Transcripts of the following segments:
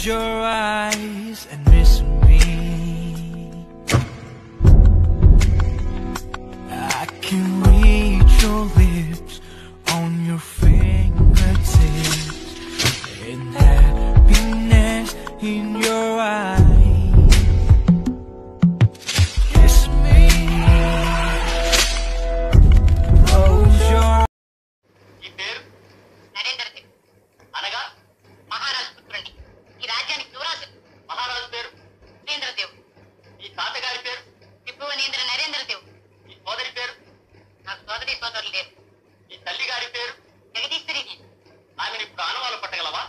Close your eyes and miss me. I can reach your lips on your fingertips, and happiness in your eyes. Kiss me. Close your ఈ పేరు నరేంద్ర దేవ్ అనగా మహారాజు పుత్రుని. ఈ రాజ్యానికి యువరాజు. మహారాజు పేరు నరేంద్ర దేవ్. ఈ తాతగారి పేరు త్రిభువనేంద్ర నరేంద్ర దేవ్. ఈ సోదరి పేరు నాకు సోదరి సోదరులు లేరు. ఈ తల్లి గారి పేరు జగదీశ్వరి. ఆమెను ఇప్పుడు ఆనవాళ్ళు పట్టగలవా?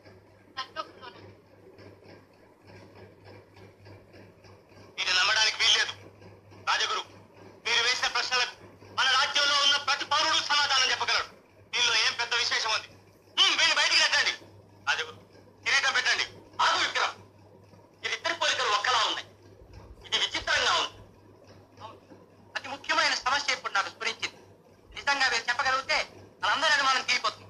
ఇది నమ్మడానికి వీల్లేదు. రాజగురు, మీరు వేసిన ప్రశ్నలకు మన రాజ్యంలో ఉన్న ప్రతి పౌరుడు సమాధానం చెప్పగలడు. దీనిలో ఏం పెద్ద విశేషం ఉంది? వీళ్ళు బయటికి పెట్టండి. రాజగురు, కిరీటం పెట్టండి. ఆగు విక్రమ్, వీరిద్దరి పోలికలు ఒక్కలా ఉన్నాయి. ఇది విచిత్రంగా ఉంది. అతి ముఖ్యమైన సమస్య ఇప్పుడు నాకు స్ఫురించింది. నిజంగా వీరు చెప్పగలిగితే మనందరి అనుమానం తీరిపోతుంది.